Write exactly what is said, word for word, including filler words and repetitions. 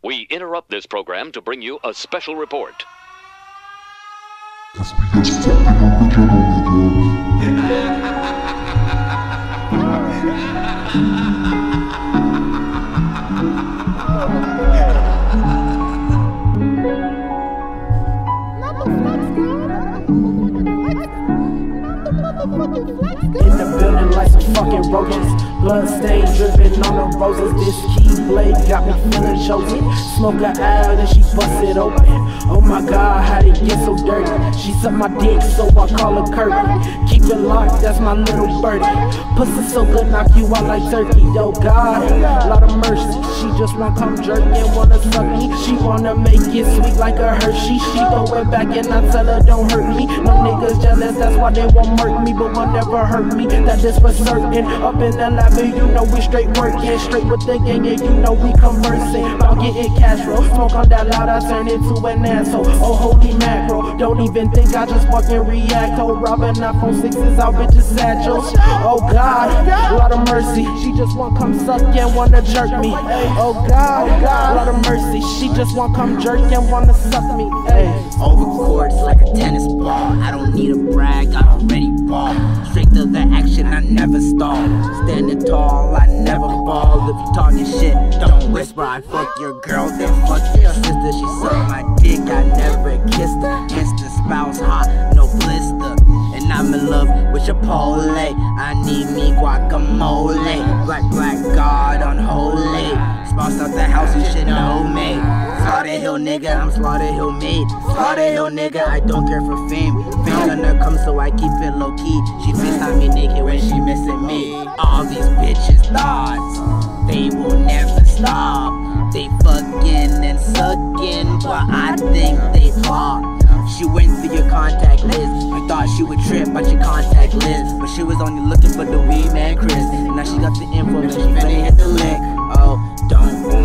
We interrupt this program to bring you a special report. In the building like some fucking roaches, blood stain dripping on the roses. This keyblade got me feeling chosen. Smoke her out and she bust it open. Oh my god, how'd it get so dirty? She sucked my dick, so I call her Kirby. Keep it locked, that's my little birdie. Pussy so good, knock you out like turkey. Oh god, lot of mercy. She just wanna come jerk and wanna suck me. She wanna make it sweet like a Hershey. She going back and I tell her don't hurt me. No niggas jealous, that's why they won't murk me, but will never hurt me. That is for certain. Up in the lab, you know we straight working, straight with the gang, and you know we conversing about getting cash flow. Smoke on that loud, I turn into an asshole. Oh holy macro, don't even think I just fucking react. Oh robbing iPhone sixes out bitches satchels. Oh god, lot of mercy. She just want come suck and wanna jerk me. Oh god, lot of mercy. She just want come jerk and wanna suck me. Hey. Over courts like a tennis ball. I don't need a brag, I already ball. Straight to the action, I never stall. Standing tall, I never fall. If you talking shit, don't whisper. I fuck your girl, then fuck your sister. She sucked my dick, I never kissed her. Instant spouse hot, no blister. And I'm in love with Chipotle. I need me guacamole. Black, black, God unholy. Spouse out the house, you should know me. Slaughter Hill nigga, I'm Slaughter Hill made. Slaughter Hill nigga, I don't care for fame. Fame gonna come, so I keep it low key. She FaceTime me naked when she missing me. All these bitches thoughts, they will never stop. They fucking and sucking, but I think they flop. She went through your contact list. You thought she would trip about your contact list, but she was only looking for the weed man Chris. Now she got the info, and she finna hit the lick. Oh, don't